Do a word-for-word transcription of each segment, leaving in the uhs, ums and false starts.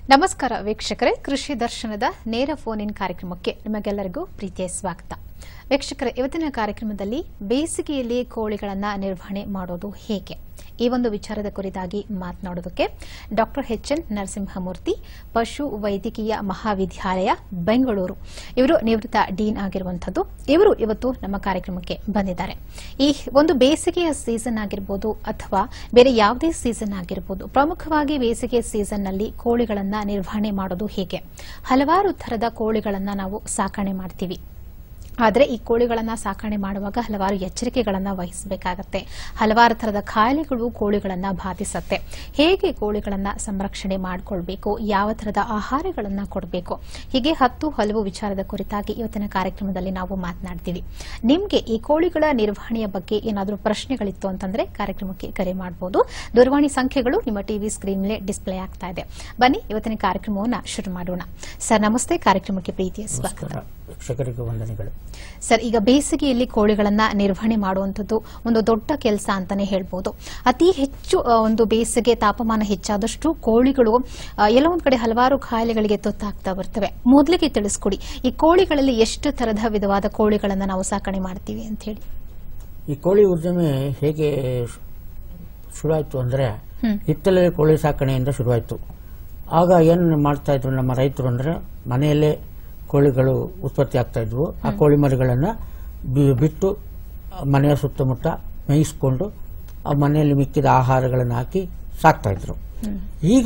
ನಮಸ್ಕಾರ ವೀಕ್ಷಕರೇ, ಕೃಷಿ ದರ್ಶನದ ನೇರ ಫೋನ್ ಇನ್ ಕಾರ್ಯಕ್ರಮಕ್ಕೆ ನಿಮಗೆಲ್ಲರಿಗೂ ಪ್ರೀತಿಯ ಸ್ವಾಗತ. ವೀಕ್ಷಕರೇ, ಇವತ್ತಿನ ಕಾರ್ಯಕ್ರಮದಲ್ಲಿ ಬೇಸಿಗೆಯಲ್ಲಿ ಕೋಳಿಗಳನ್ನು ನಿರ್ವಹಣೆ ಮಾಡೋದು ಹೇಗೆ ಈ ಒಂದು ವಿಚಾರದ ಕುರಿತಾಗಿ ಮಾತನಾಡೋದಕ್ಕೆ ಡಾಕ್ಟರ್ ಎಚ್ ಎನ್ ನರಸಿಂಹಮೂರ್ತಿ, ಪಶು ವೈದ್ಯಕೀಯ ಮಹಾವಿದ್ಯಾಲಯ ಬೆಂಗಳೂರು, ಇವರು ನಿವೃತ್ತ ಡೀನ್ ಆಗಿರುವಂತದ್ದು. ಇವರು ಇವತ್ತು ನಮ್ಮ ಕಾರ್ಯಕ್ರಮಕ್ಕೆ ಬಂದಿದ್ದಾರೆ. ಈ ಒಂದು ಬೇಸಿಗೆಯ ಸೀಸನ್ ಆಗಿರಬಹುದು ಅಥವಾ ಬೇರೆ ಯಾವುದೇ ಸೀಸನ್ ಆಗಿರಬಹುದು, ಪ್ರಮುಖವಾಗಿ ಬೇಸಿಗೆ ಸೀಸನ್ ನಲ್ಲಿ ಕೋಳಿಗಳನ್ನ ನಿರ್ವಹಣೆ ಮಾಡೋದು ಹೇಗೆ. ಹಲವಾರು ತರದ ಕೋಳಿಗಳನ್ನ ನಾವು ಸಾಕಣೆ ಮಾಡ್ತೀವಿ. ಆದರೆ ಈ ಕೋಳಿಗಳನ್ನು ಸಾಕಣೆ ಮಾಡುವಾಗ ಹಲವಾರು ಎಚ್ಚರಿಕೆಗಳನ್ನು ವಹಿಸಬೇಕಾಗತ್ತೆ. ಹಲವಾರು ಥರದ ಕಾಯಿಲೆಗಳು ಕೋಳಿಗಳನ್ನು ಬಾಧಿಸುತ್ತೆ. ಹೇಗೆ ಕೋಳಿಗಳನ್ನು ಸಂರಕ್ಷಣೆ ಮಾಡಿಕೊಳ್ಬೇಕು, ಯಾವ ಥರದ ಆಹಾರಗಳನ್ನು ಕೊಡಬೇಕು, ಹೀಗೆ ಹತ್ತು ಹಲವು ವಿಚಾರದ ಕುರಿತಾಗಿ ಇವತ್ತಿನ ಕಾರ್ಯಕ್ರಮದಲ್ಲಿ ನಾವು ಮಾತನಾಡ್ತೀವಿ. ನಿಮಗೆ ಈ ಕೋಳಿಗಳ ನಿರ್ವಹಣೆಯ ಬಗ್ಗೆ ಏನಾದರೂ ಪ್ರಶ್ನೆಗಳಿತ್ತು ಅಂತಂದ್ರೆ ಕಾರ್ಯಕ್ರಮಕ್ಕೆ ಕರೆ ಮಾಡಬಹುದು. ದೂರವಾಣಿ ಸಂಖ್ಯೆಗಳು ನಿಮ್ಮ ಟಿವಿ ಸ್ಕ್ರೀನ್ ಮೇಲೆ ಡಿಸ್ಪ್ಲೇ ಆಗ್ತಾ ಇದೆ. ಬನ್ನಿ ಇವತ್ತಿನ ಕಾರ್ಯಕ್ರಮವನ್ನು ಶುರು ಮಾಡೋಣ. ಸರ್ ನಮಸ್ತೆ, ಕಾರ್ಯಕ್ರಮಕ್ಕೆ ಪ್ರೀತಿಯ ಸ್ವಾಗತ. ವಂದನೆಗಳು ಸರ್, ಈಗ ಬೇಸಿಗೆಯಲ್ಲಿ ಕೋಳಿಗಳನ್ನ ನಿರ್ವಹಣೆ ಮಾಡುವಂಥದ್ದು ಒಂದು ದೊಡ್ಡ ಕೆಲಸ ಅಂತಾನೆ ಹೇಳ್ಬೋದು. ಅತಿ ಹೆಚ್ಚು ಒಂದು ಬೇಸಿಗೆ ತಾಪಮಾನ ಹೆಚ್ಚಾದಷ್ಟು ಕೋಳಿಗಳು ಎಲ್ಲ ಒಂದ್ ಕಡೆ ಹಲವಾರು ಕಾಯಿಲೆಗಳಿಗೆ ತುತ್ತಾಗ್ತಾ ಬರ್ತವೆ. ಮೊದಲಿಗೆ ತಿಳಿಸ್ಕೊಡಿ, ಈ ಕೋಳಿಗಳಲ್ಲಿ ಎಷ್ಟು ತರದ ವಿಧವಾದ ಕೋಳಿಗಳನ್ನ ನಾವು ಸಾಕಣೆ ಮಾಡ್ತೀವಿ ಅಂತ ಹೇಳಿ. ಈ ಕೋಳಿ ಉದ್ಯಮ ಹೇಗೆ ಶುರುವಾಯ್ತು ಅಂದ್ರೆ ಹಿತ್ತಲೆ ಕೋಳಿ ಸಾಕಣೆಯಿಂದ ಶುರುವಾಯ್ತು. ಆಗ ಏನ್ ಮಾಡ್ತಾ ಇದ್ರು ನಮ್ಮ ರೈತರು ಅಂದ್ರೆ, ಮನೆಯಲ್ಲೇ ಕೋಳಿಗಳು ಉತ್ಪತ್ತಿ ಆಗ್ತಾ ಇದ್ವು. ಆ ಕೋಳಿ ಮರಿಗಳನ್ನ ಬಿಟ್ಟು ಮನೆಯ ಸುತ್ತಮುತ್ತ ಮೇಯಿಸಿಕೊಂಡು ಆ ಮನೆಯಲ್ಲಿ ಮಿಕ್ಕಿದ ಆಹಾರಗಳನ್ನು ಹಾಕಿ ಸಾಕ್ತಾ ಇದ್ರು. ಈಗ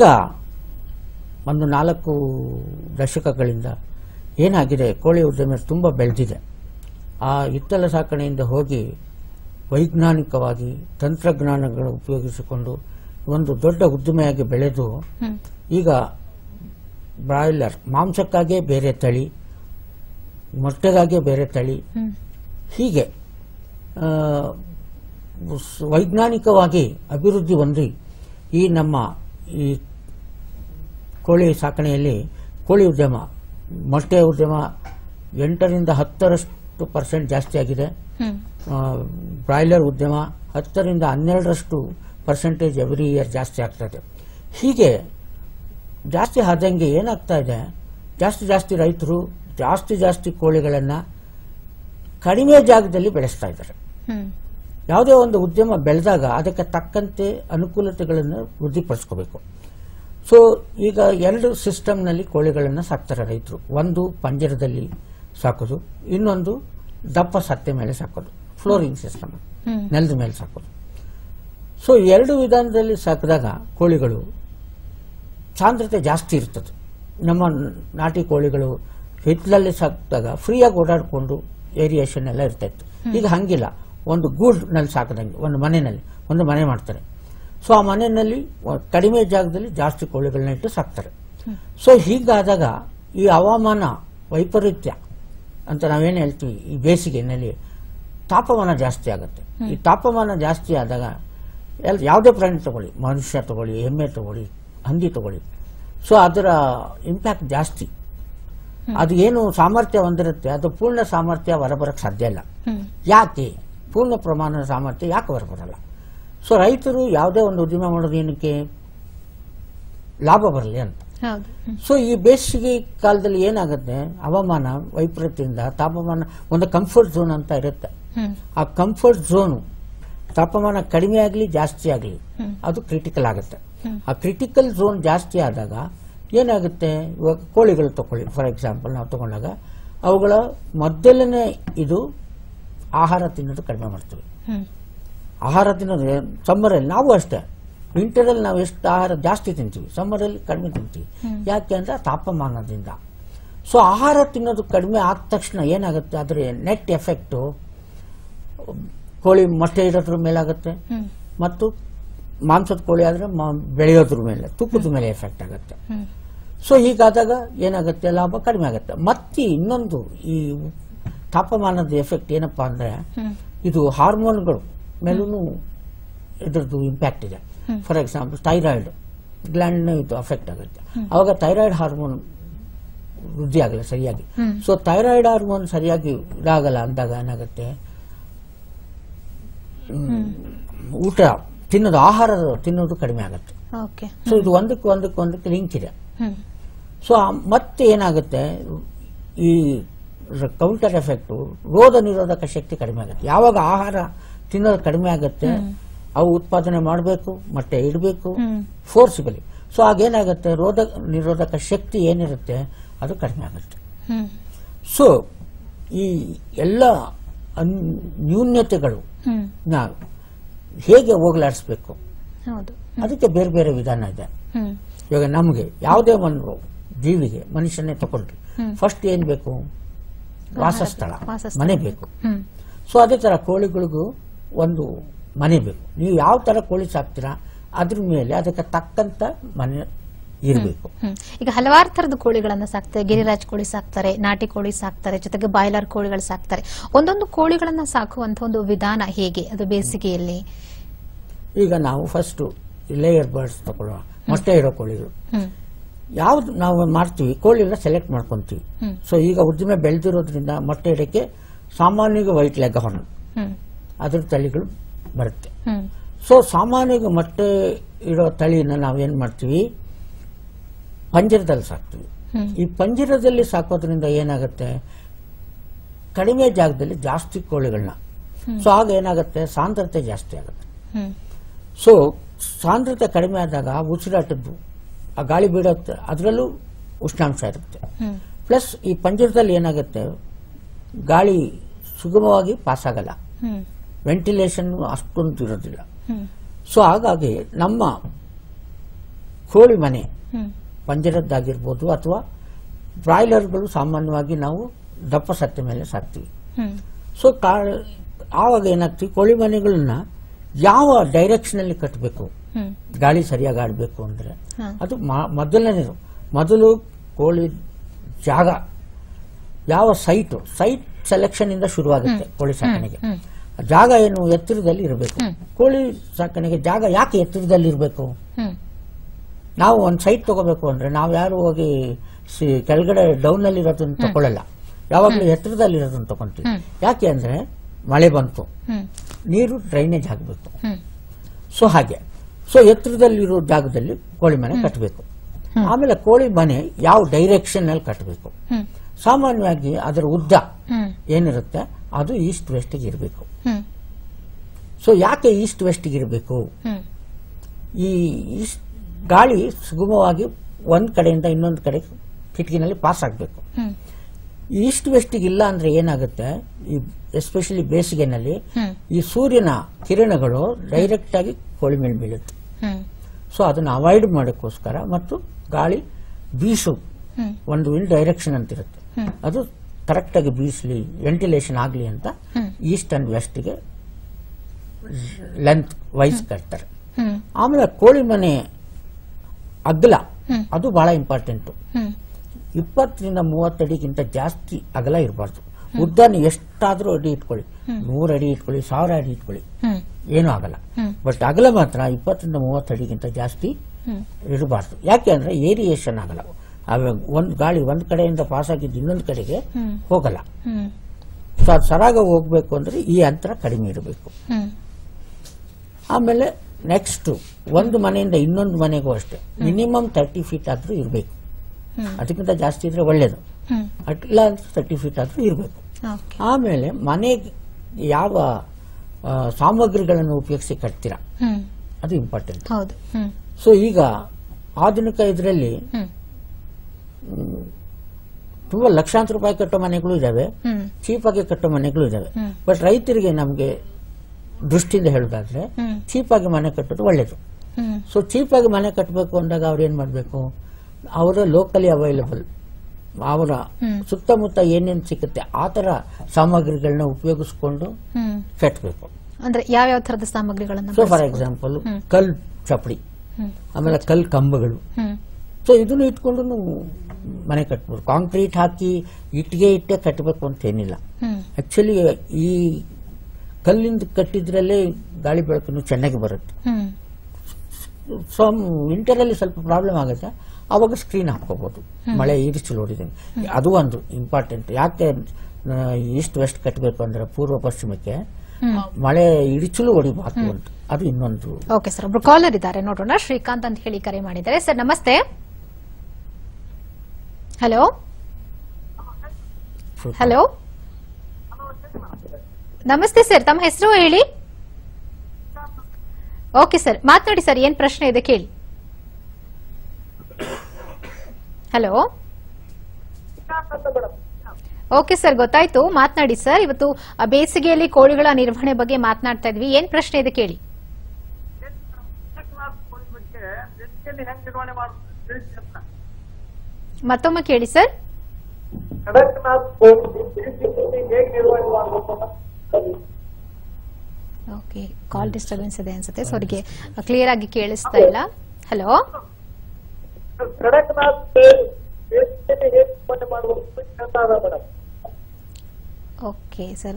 ಒಂದು ನಾಲ್ಕು ದಶಕಗಳಿಂದ ಏನಾಗಿದೆ, ಕೋಳಿ ಉದ್ಯಮ ತುಂಬಾ ಬೆಳೆದಿದೆ. ಆ ಹಿತ್ತಲ ಸಾಕಣೆಯಿಂದ ಹೋಗಿ ವೈಜ್ಞಾನಿಕವಾಗಿ ತಂತ್ರಜ್ಞಾನಗಳು ಉಪಯೋಗಿಸಿಕೊಂಡು ಒಂದು ದೊಡ್ಡ ಉದ್ದಿಮೆಯಾಗಿ ಬೆಳೆದು ಈಗ ಬ್ರಾಯ್ಲರ್ ಮಾಂಸಕ್ಕಾಗಿಯೇ ಬೇರೆ ತಳಿ, ಮೊಟ್ಟೆಗಾಗಿಯೇ ಬೇರೆ ತಳಿ, ಹೀಗೆ ವೈಜ್ಞಾನಿಕವಾಗಿ ಅಭಿವೃದ್ಧಿ ಹೊಂದಿ ಈ ನಮ್ಮ ಈ ಕೋಳಿ ಸಾಕಣೆಯಲ್ಲಿ ಕೋಳಿ ಉದ್ಯಮ, ಮೊಟ್ಟೆ ಉದ್ಯಮ ಎಂಟರಿಂದ ಹತ್ತರಷ್ಟು ಪರ್ಸೆಂಟ್ ಜಾಸ್ತಿ ಆಗಿದೆ. ಬ್ರಾಯ್ಲರ್ ಉದ್ಯಮ ಹತ್ತರಿಂದ ಹನ್ನೆರಡರಷ್ಟು ಪರ್ಸೆಂಟೇಜ್ ಎವ್ರಿ ಇಯರ್ ಜಾಸ್ತಿ ಆಗ್ತದೆ. ಹೀಗೆ ಜಾಸ್ತಿ ಆದಂಗೆ ಏನಾಗ್ತಾ ಇದೆ, ಜಾಸ್ತಿ ಜಾಸ್ತಿ ರೈತರು ಜಾಸ್ತಿ ಜಾಸ್ತಿ ಕೋಳಿಗಳನ್ನ ಕಡಿಮೆ ಜಾಗದಲ್ಲಿ ಬೆಳೆಸ್ತಾ ಇದ್ದಾರೆ. ಯಾವುದೇ ಒಂದು ಉದ್ಯಮ ಬೆಳೆದಾಗ ಅದಕ್ಕೆ ತಕ್ಕಂತೆ ಅನುಕೂಲತೆಗಳನ್ನು ವೃದ್ಧಿಪಡಿಸ್ಕೋಬೇಕು. ಸೊ ಈಗ ಎರಡು ಸಿಸ್ಟಮ್ನಲ್ಲಿ ಕೋಳಿಗಳನ್ನು ಸಾಕ್ತಾರೆ ರೈತರು. ಒಂದು ಪಂಜರದಲ್ಲಿ ಸಾಕೋದು, ಇನ್ನೊಂದು ದಪ್ಪ ಸತ್ತೆ ಮೇಲೆ ಸಾಕೋದು, ಫ್ಲೋರಿಂಗ್ ಸಿಸ್ಟಮ್, ನೆಲದ ಮೇಲೆ ಸಾಕೋದು. ಸೊ ಎರಡು ವಿಧಾನದಲ್ಲಿ ಸಾಕಿದಾಗ ಕೋಳಿಗಳು ಸಾಂದ್ರತೆ ಜಾಸ್ತಿ ಇರ್ತದೆ. ನಮ್ಮ ನಾಟಿ ಕೋಳಿಗಳು ಹಿತ್ತಲಲ್ಲಿ ಸಾಕಿದಾಗ ಫ್ರೀಯಾಗಿ ಓಡಾಡಿಕೊಂಡು ಏರಿಯೇಷನ್ ಎಲ್ಲ ಇರ್ತಾ ಇತ್ತು. ಈಗ ಹಂಗಿಲ್ಲ. ಒಂದು ಗೂಡ್ನಲ್ಲಿ ಸಾಕದಂಗೆ ಒಂದು ಮನೆಯಲ್ಲಿ ಒಂದು ಮನೆ ಮಾಡ್ತಾರೆ. ಸೊ ಆ ಮನೆಯಲ್ಲಿ ಕಡಿಮೆ ಜಾಗದಲ್ಲಿ ಜಾಸ್ತಿ ಕೋಳಿಗಳನ್ನ ಇಟ್ಟು ಸಾಕ್ತಾರೆ. ಸೊ ಹೀಗಾದಾಗ ಈ ಹವಾಮಾನ ವೈಪರೀತ್ಯ ಅಂತ ನಾವೇನು ಹೇಳ್ತೀವಿ, ಈ ಬೇಸಿಗೆನಲ್ಲಿ ತಾಪಮಾನ ಜಾಸ್ತಿ ಆಗುತ್ತೆ. ಈ ತಾಪಮಾನ ಜಾಸ್ತಿ ಆದಾಗ ಯಾವುದೇ ಪ್ರಾಣಿ ತಗೊಳ್ಳಿ, ಮನುಷ್ಯ ತಗೊಳ್ಳಿ, ಎಮ್ಮೆ ತಗೊಳ್ಳಿ, ಹಂದಿ ತಗೊಳ್ಳಿ, ಸೊ ಅದರ ಇಂಪ್ಯಾಕ್ಟ್ ಜಾಸ್ತಿ. ಅದು ಏನು ಸಾಮರ್ಥ್ಯ ಹೊಂದಿರುತ್ತೆ, ಅದು ಪೂರ್ಣ ಸಾಮರ್ಥ್ಯ ಹೊರಬರಕ್ಕೆ ಸಾಧ್ಯ ಇಲ್ಲ. ಯಾಕೆ ಪೂರ್ಣ ಪ್ರಮಾಣದ ಸಾಮರ್ಥ್ಯ ಯಾಕೆ ಹೊರಬರಲ್ಲ? ಸೊ ರೈತರು ಯಾವುದೇ ಒಂದು ಉದ್ಯಮ ಮಾಡೋದು ಏನಕ್ಕೆ, ಲಾಭ ಬರಲಿ ಅಂತ. ಸೊ ಈ ಬೇಸಿಗೆ ಕಾಲದಲ್ಲಿ ಏನಾಗುತ್ತೆ, ಹವಾಮಾನ ವೈಪರೀತ್ಯದಿಂದ ತಾಪಮಾನ ಒಂದು ಕಂಫರ್ಟ್ ಝೋನ್ ಅಂತ ಇರುತ್ತೆ. ಆ ಕಂಫರ್ಟ್ ಝೋನು ತಾಪಮಾನ ಕಡಿಮೆ ಆಗಲಿ ಜಾಸ್ತಿ ಆಗಲಿ ಅದು ಕ್ರಿಟಿಕಲ್ ಆಗುತ್ತೆ. ಆ ಕ್ರಿಟಿಕಲ್ ಝೋನ್ ಜಾಸ್ತಿ ಆದಾಗ ಏನಾಗುತ್ತೆ, ಇವಾಗ ಕೋಳಿಗಳು ತಗೊಳ್ಳಿ ಫಾರ್ ಎಕ್ಸಾಂಪಲ್, ನಾವು ತಗೊಂಡಾಗ ಅವುಗಳ ಮೊದಲನೇ ಇದು ಆಹಾರ ತಿನ್ನೋದು ಕಡಿಮೆ ಮಾಡ್ತೀವಿ. ಆಹಾರ ತಿನ್ನೋದು ಸಮ್ಮರಲ್ಲಿ ನಾವು ಅಷ್ಟೇ, ವಿಂಟರಲ್ಲಿ ನಾವು ಎಷ್ಟು ಆಹಾರ ಜಾಸ್ತಿ ತಿಂತೀವಿ, ಸಮ್ಮರಲ್ಲಿ ಕಡಿಮೆ ತಿಂತೀವಿ. ಯಾಕೆ ಅಂದ್ರೆ ತಾಪಮಾನದಿಂದ. ಸೊ ಆಹಾರ ತಿನ್ನೋದು ಕಡಿಮೆ ಆದ ತಕ್ಷಣ ಏನಾಗುತ್ತೆ, ಅದರ ನೆಟ್ ಎಫೆಕ್ಟು ಕೋಳಿ ಮೊಟ್ಟೆ ಇಡೋದ್ರ ಮೇಲಾಗುತ್ತೆ, ಮತ್ತು ಮಾಂಸದ ಕೋಳಿ ಆದ್ರೆ ಬೆಳೆಯೋದ್ರ ಮೇಲೆ, ತುಪ್ಪದ ಮೇಲೆ ಎಫೆಕ್ಟ್ ಆಗುತ್ತೆ. ಸೊ ಹೀಗಾದಾಗ ಏನಾಗುತ್ತೆ, ಲಾಭ ಕಡಿಮೆ ಆಗುತ್ತೆ. ಮತ್ತೆ ಇನ್ನೊಂದು ಈ ತಾಪಮಾನದ ಎಫೆಕ್ಟ್ ಏನಪ್ಪಾ ಅಂದ್ರೆ, ಇದು ಹಾರ್ಮೋನ್ಗಳು ಮೇಲೂ ಇದ್ರದ್ದು ಇಂಪ್ಯಾಕ್ಟ್ ಇದೆ. ಫಾರ್ ಎಕ್ಸಾಂಪಲ್ ಥೈರಾಯ್ಡ್ ಗ್ಲ್ಯಾಂಡ್ ಇದು ಅಫೆಕ್ಟ್ ಆಗುತ್ತೆ. ಅವಾಗ ಥೈರಾಯ್ಡ್ ಹಾರ್ಮೋನ್ ವೃದ್ಧಿ ಆಗಲ್ಲ ಸರಿಯಾಗಿ. ಸೊ ಥೈರಾಯ್ಡ್ ಹಾರ್ಮೋನ್ ಸರಿಯಾಗಿ ಇದಾಗಲ್ಲ ಅಂದಾಗ ಏನಾಗುತ್ತೆ, ಊಟ ತಿನ್ನೋದು, ಆಹಾರ ತಿನ್ನೋದು ಕಡಿಮೆ ಆಗುತ್ತೆ. ಸೊ ಇದು ಒಂದಕ್ಕೆ ಒಂದಕ್ಕೆ ಒಂದಕ್ಕೆ ಲಿಂಕ್ ಇದೆ. ಸೊ ಮತ್ತೆ ಏನಾಗುತ್ತೆ, ಈ ಕೌಂಟರ್ ಎಫೆಕ್ಟ್ ರೋಗ ನಿರೋಧಕ ಶಕ್ತಿ ಕಡಿಮೆ ಆಗುತ್ತೆ. ಯಾವಾಗ ಆಹಾರ ತಿನ್ನೋದು ಕಡಿಮೆ ಆಗುತ್ತೆ, ಅವು ಉತ್ಪಾದನೆ ಮಾಡಬೇಕು, ಮೊಟ್ಟೆ ಇಡಬೇಕು ಫೋರ್ಸಿಬಲಿ. ಸೊ ಆಗೇನಾಗುತ್ತೆ, ರೋಗ ನಿರೋಧಕ ಶಕ್ತಿ ಏನಿರುತ್ತೆ ಅದು ಕಡಿಮೆ ಆಗುತ್ತೆ. ಸೊ ಈ ಎಲ್ಲ ನ್ಯೂನ್ಯತೆಗಳು ನಾವು ಹೇಗೆ ಹೋಗಲಾಡಿಸ್ಬೇಕು, ಅದಕ್ಕೆ ಬೇರೆ ಬೇರೆ ವಿಧಾನ ಇದೆ. ಇವಾಗ ನಮಗೆ ಯಾವುದೇ ಒಂದು ಜೀವಿಗೆ, ಮನುಷ್ಯನೇ ತಗೊಂಡ್ರಿ, ಫಸ್ಟ್ ಏನ್ ಬೇಕು, ವಾಸಸ್ಥಳ, ಮನೆ ಬೇಕು. ಸೊ ಅದೇ ತರ ಕೋಳಿಗಳಿಗೂ ಒಂದು ಮನೆ ಬೇಕು. ನೀವು ಯಾವ ತರ ಕೋಳಿ ಸಾಕ್ತೀರಾ ಅದ್ರ ಮೇಲೆ ಅದಕ್ಕೆ ತಕ್ಕಂತ ಮನೆ ಇರಬೇಕು. ಈಗ ಹಲವಾರು ತರದ ಕೋಳಿಗಳನ್ನ ಸಾಕ್ತಾರೆ. ಗಿರಿರಾಜ್ ಕೋಳಿ ಸಾಕ್ತಾರೆ, ನಾಟಿ ಕೋಳಿ ಸಾಕ್ತಾರೆ, ಜೊತೆಗೆ ಬಾಯ್ಲರ್ ಕೋಳಿಗಳು ಸಾಕ್ತಾರೆ. ಒಂದೊಂದು ಕೋಳಿಗಳನ್ನ ಸಾಕುವಂತ ಒಂದು ವಿಧಾನ ಹೇಗೆ, ಅದು ಬೇಸಿಗೆಯಲ್ಲಿ? ಈಗ ನಾವು ಫಸ್ಟ್ ಲೇಯರ್ ಬರ್ಡ್ಸ್ ತಗೊಳ್ಳುವ, ಮೊಟ್ಟೆ ಇಡೋ ಕೋಳಿಗಳು ಯಾವ್ದು ನಾವು ಮಾಡ್ತೀವಿ, ಕೋಳಿ ಎಲ್ಲ ಸೆಲೆಕ್ಟ್ ಮಾಡ್ಕೊಂತೀವಿ. ಸೊ ಈಗ ಉದ್ದಿಮೆ ಬೆಳೆದಿರೋದ್ರಿಂದ ಮೊಟ್ಟೆ ಇಡಕ್ಕೆ ಸಾಮಾನ್ಯವಾಗಿ ವೈಟ್ ಲೆಗ್ ಹಾರ್ನ್ ಅದ್ರ ತಳಿಗಳು ಬರುತ್ತೆ. ಸೊ ಸಾಮಾನ್ಯವಾಗಿ ಮೊಟ್ಟೆ ಇಡೋ ತಳಿನ ನಾವೇನ್ ಮಾಡ್ತೀವಿ, ಪಂಜರದಲ್ಲಿ ಸಾಕ್ತೀವಿ. ಈ ಪಂಜರದಲ್ಲಿ ಸಾಕೋದ್ರಿಂದ ಏನಾಗುತ್ತೆ, ಕಡಿಮೆ ಜಾಗದಲ್ಲಿ ಜಾಸ್ತಿ ಕೋಳಿಗಳನ್ನ, ಸೊ ಆಗ ಏನಾಗುತ್ತೆ, ಸಾಂದ್ರತೆ ಜಾಸ್ತಿ ಆಗುತ್ತೆ. ಸೊ ಸಾಂದ್ರತೆ ಕಡಿಮೆ ಆದಾಗ ಉಸಿರಾಟದ್ದು, ಆ ಗಾಳಿ ಬೀಳುತ್ತೆ, ಅದರಲ್ಲೂ ಉಷ್ಣಾಂಶ ಇರುತ್ತೆ. ಪ್ಲಸ್ ಈ ಪಂಜರದಲ್ಲಿ ಏನಾಗುತ್ತೆ, ಗಾಳಿ ಸುಗಮವಾಗಿ ಪಾಸ್ ಆಗಲ್ಲ, ವೆಂಟಿಲೇಷನ್ ಅಷ್ಟೊಂದು ಇರೋದಿಲ್ಲ. ಸೊ ಹಾಗಾಗಿ ನಮ್ಮ ಕೋಳಿ ಮನೆ ಪಂಜರದ್ದಾಗಿರ್ಬೋದು ಅಥವಾ ಬ್ರಾಯ್ಲರ್ಗಳು ಸಾಮಾನ್ಯವಾಗಿ ನಾವು ದಪ್ಪ ಸತ್ತ ಮೇಲೆ ಸಾಕ್ತೀವಿ. ಸೊ ಆವಾಗ ಏನಾಗ್ತೀವಿ, ಕೋಳಿ ಮನೆಗಳನ್ನ ಯಾವ ಡೈರೆಕ್ಷನ್ ಅಲ್ಲಿ ಕಟ್ಟಬೇಕು, ಗಾಳಿ ಸರಿಯಾಗಿ ಆಡಬೇಕು ಅಂದ್ರೆ ಅದು ಮೊದಲನೇದು. ಮೊದಲು ಕೋಳಿ ಜಾಗ, ಯಾವ ಸೈಟ್ ಸೈಟ್ ಸೆಲೆಕ್ಷನ್ ಇಂದ ಶುರುವಾಗುತ್ತೆ ಕೋಳಿ ಸಾಕಣೆಗೆ. ಜಾಗ ಏನು, ಎತ್ತರದಲ್ಲಿ ಇರಬೇಕು. ಕೋಳಿ ಸಾಕಣೆಗೆ ಜಾಗ ಯಾಕೆ ಎತ್ತರದಲ್ಲಿ ಇರಬೇಕು? ನಾವು ಒಂದು ಸೈಟ್ ತಗೋಬೇಕು ಅಂದ್ರೆ ನಾವು ಯಾರು ಹೋಗಿ ಕೆಳಗಡೆ ಡೌನ್ ಅಲ್ಲಿ ಇರೋದನ್ನ ತಗೊಳ್ಳಲ್ಲ, ಯಾವಾಗಲೂ ಎತ್ತರದಲ್ಲಿ ಇರೋದನ್ನ ತಗೊಂತೀವಿ. ಯಾಕೆ ಅಂದ್ರೆ ಮಳೆ ಬಂತು, ನೀರು ಡ್ರೈನೇಜ್ ಆಗಬೇಕು. ಸೊ ಹಾಗೆ ಸೊ ಎತ್ತರದಲ್ಲಿರೋ ಜಾಗದಲ್ಲಿ ಕೋಳಿ ಮನೆ ಕಟ್ಟಬೇಕು. ಆಮೇಲೆ ಕೋಳಿ ಮನೆ ಯಾವ ಡೈರೆಕ್ಷನ್ ಅಲ್ಲಿ ಕಟ್ಟಬೇಕು, ಸಾಮಾನ್ಯವಾಗಿ ಅದರ ಉದ್ದ ಏನಿರುತ್ತೆ ಅದು ಈಸ್ಟ್ ವೆಸ್ಟ್ ಇರಬೇಕು. ಸೊ ಯಾಕೆ ಈಸ್ಟ್ ವೆಸ್ಟ್ ಇರಬೇಕು, ಈ ಈಸ್ಟ್ ಗಾಳಿ ಸುಗಮವಾಗಿ ಒಂದ್ ಕಡೆಯಿಂದ ಇನ್ನೊಂದು ಕಡೆ ಕಿಟಕಿನಲ್ಲಿ ಪಾಸ್ ಆಗಬೇಕು. ಈಸ್ಟ್ ವೆಸ್ಟ್ ಇಲ್ಲ ಅಂದ್ರೆ ಏನಾಗುತ್ತೆ, ಈ ಎಸ್ಪೆಷಲಿ ಬೇಸಿಗೆನಲ್ಲಿ ಈ ಸೂರ್ಯನ ಕಿರಣಗಳು ಡೈರೆಕ್ಟ್ ಆಗಿ ಕೋಳಿ ಮೇಲೆ ಬೀಳುತ್ತೆ. ಸೊ ಅದನ್ನ ಅವಾಯ್ಡ್ ಮಾಡೋಕ್ಕೋಸ್ಕರ ಮತ್ತು ಗಾಳಿ ಬೀಸು ಒಂದು ವಿಂಡ್ ಡೈರೆಕ್ಷನ್ ಅಂತಿರುತ್ತೆ, ಅದು ಕರೆಕ್ಟ್ ಆಗಿ ಬೀಸಲಿ, ವೆಂಟಿಲೇಷನ್ ಆಗಲಿ ಅಂತ ಈಸ್ಟ್ ಅಂಡ್ ವೆಸ್ಟ್ ಗೆ ಲೆಂತ್ ವೈಸ್ ಕಟ್ತಾರೆ. ಆಮೇಲೆ ಕೋಳಿ ಮನೆ ಅಗಲ ಅದು ಬಹಳ ಇಂಪಾರ್ಟೆಂಟ್. ಇಪ್ಪತ್ತರಿಂದ ಮೂವತ್ತಡಿಗಿಂತ ಜಾಸ್ತಿ ಅಗಲ ಇರಬಾರ್ದು. ಉದ್ದನ ಎಷ್ಟಾದ್ರೂ ಅಡಿ ಇಟ್ಕೊಳ್ಳಿ, ನೂರ ಅಡಿ ಇಟ್ಕೊಳ್ಳಿ, ಸಾವಿರ ಅಡಿ ಇಟ್ಕೊಳ್ಳಿ, ಏನೂ ಆಗಲ್ಲ. ಬಟ್ ಅಗಲ ಮಾತ್ರ ಇಪ್ಪತ್ತರಿಂದ ಮೂವತ್ತು ಅಡಿಗಿಂತ ಜಾಸ್ತಿ ಇರಬಾರ್ದು. ಯಾಕೆ ಅಂದ್ರೆ ಏರಿಯೇಷನ್ ಆಗಲ್ಲ, ಒಂದ್ ಗಾಳಿ ಒಂದ್ ಕಡೆಯಿಂದ ಪಾಸ್ ಆಗಿದ್ದು ಇನ್ನೊಂದು ಕಡೆಗೆ ಹೋಗಲ್ಲ. ಸೊ ಅದು ಸರಾಗ ಹೋಗ್ಬೇಕು ಅಂದ್ರೆ ಈ ಅಂತರ ಕಡಿಮೆ ಇರಬೇಕು. ಆಮೇಲೆ ನೆಕ್ಸ್ಟ್ ಒಂದು ಮನೆಯಿಂದ ಇನ್ನೊಂದು ಮನೆಗೂ ಅಷ್ಟೇ ಮಿನಿಮಮ್ ತರ್ಟಿ ಫೀಟ್ ಆದ್ರೂ ಇರಬೇಕು. ಅದಕ್ಕಿಂತ ಜಾಸ್ತಿ ಇದ್ರೆ ಒಳ್ಳೇದು, ಅಟ್ಲ ತರ್ಟಿ ಫೀಟ್ ಆದ್ರೂ ಇರಬೇಕು. ಆಮೇಲೆ ಮನೆಗೆ ಯಾವ ಸಾಮಗ್ರಿಗಳನ್ನು ಉಪಯೋಗಿಸಿ ಕಟ್ತೀರಾ ಅದು ಇಂಪಾರ್ಟೆಂಟ್. ಸೊ ಈಗ ಆಧುನಿಕ ಇದರಲ್ಲಿ ತುಂಬಾ ಲಕ್ಷಾಂತರ ರೂಪಾಯಿ ಕಟ್ಟೋ ಮನೆಗಳು ಇದಾವೆ, ಚೀಪ್ ಆಗಿ ಕಟ್ಟೋ ಮನೆಗಳು ಇದಾವೆ. ಬಟ್ ರೈತರಿಗೆ ನಮ್ಗೆ ದೃಷ್ಟಿಯಿಂದ ಹೇಳೋದಾದ್ರೆ ಚೀಪ್ ಆಗಿ ಮನೆ ಕಟ್ಟೋದು ಒಳ್ಳೇದು. ಸೊ ಚೀಪ್ ಆಗಿ ಮನೆ ಕಟ್ಟಬೇಕು ಅಂದಾಗ ಅವ್ರು ಏನ್ ಮಾಡ್ಬೇಕು, ಅವರ ಲೋಕಲಿ ಅವೈಲಬಲ್ ಅವರ ಸುತ್ತಮುತ್ತ ಏನೇನು ಸಿಗುತ್ತೆ ಆ ತರ ಸಾಮಗ್ರಿಗಳನ್ನ ಉಪಯೋಗಿಸ್ಕೊಂಡು ಕಟ್ಟಬೇಕು. ಅಂದ್ರೆ ಯಾವ್ಯಾವ ತರದ ಸಾಮಗ್ರಿಗಳನ್ನ? ಸೊ ಫಾರ್ ಎಕ್ಸಾಂಪಲ್ ಕಲ್ ಚಪ್ಪಡಿ, ಆಮೇಲೆ ಕಲ್ ಕಂಬಗಳು. ಸೊ ಇದನ್ನು ಇಟ್ಕೊಂಡು ಮನೆ ಕಟ್ಬೋದು. ಕಾಂಕ್ರೀಟ್ ಹಾಕಿ ಇಟ್ಟಿಗೆ ಇಟ್ಟೆ ಕಟ್ಟಬೇಕು ಅಂತ ಏನಿಲ್ಲ. ಆಕ್ಚುಲಿ ಈ ಕಲ್ಲಿಂದ ಕಟ್ಟಿದ್ರಲ್ಲೇ ಗಾಳಿ ಬೆಳಕನ್ನು ಚೆನ್ನಾಗಿ ಬರುತ್ತೆ. ಸೊ ವಿಂಟರ್ ಅಲ್ಲಿ ಸ್ವಲ್ಪ ಪ್ರಾಬ್ಲಮ್ ಆಗುತ್ತೆ, ಅವಾಗ ಸ್ಕ್ರೀನ್ ಹಾಕೋಬಹುದು, ಮಳೆ ಈರಿಸಲು ಹೊಡಿದಂಗೆ. ಅದು ಒಂದು ಇಂಪಾರ್ಟೆಂಟ್. ಯಾಕೆ ಈಸ್ಟ್ ವೆಸ್ಟ್ ಕಟ್ಟಬೇಕು ಅಂದ್ರೆ ಪೂರ್ವ ಪಶ್ಚಿಮಕ್ಕೆ ಮಳೆ ಇಡಿಚಲು ಹೊಡಿಬಾರ್ದು ಅಂತ, ಅದು ಇನ್ನೊಂದು. ಓಕೆ ಸರ್, ಒಬ್ರು ಕಾಲರ್ ಇದ್ದಾರೆ ನೋಡೋಣ. ಶ್ರೀಕಾಂತ್ ಅಂತ ಹೇಳಿ ಕರೆ ಮಾಡಿದ್ದಾರೆ. ಸರ್ ನಮಸ್ತೆ. ಹಲೋ ಹಲೋ ನಮಸ್ತೆ ಸರ್, ತಮ್ಮ ಹೆಸರು ಹೇಳಿ. ಓಕೆ ಸರ್, ಮಾತನಾಡಿ ಸರ್, ಏನ್ ಪ್ರಶ್ನೆ ಇದೆ ಕೇಳಿ. ಹಲೋ ಓಕೆ ಸರ್, ಗೊತ್ತಾಯ್ತು, ಮಾತನಾಡಿ ಸರ್. ಇವತ್ತು ಬೇಸಿಗೆಯಲ್ಲಿ ಕೋಳಿಗಳ ನಿರ್ವಹಣೆ ಬಗ್ಗೆ ಮಾತನಾಡ್ತಾ ಇದ್ವಿ. ಏನ್ ಪ್ರಶ್ನೆ ಇದೆ ಕೇಳಿ. ಮತ್ತೊಮ್ಮೆ ಕೇಳಿ ಸರ್. ಓಕೆ, ಕಾಲ್ ಡಿಸ್ಟರ್ಬೆನ್ಸ್ ಇದೆ ಅನ್ಸುತ್ತೆ, ಸೊ ಅವರಿಗೆ ಕ್ಲಿಯರ್ ಆಗಿ ಕೇಳಿಸ್ತಾ ಇಲ್ಲ. ಹಲೋ ಓಕೆ ಸರ್,